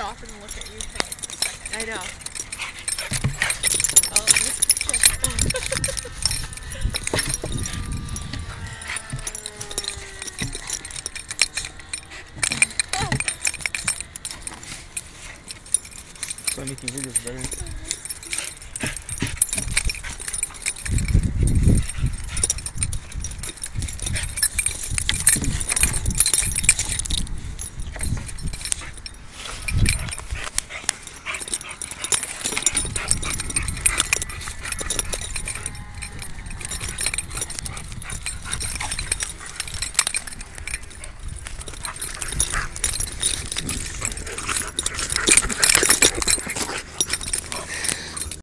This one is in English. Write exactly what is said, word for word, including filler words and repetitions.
stop and look at you for like a second. I know. Oh, this picture. So making videos better.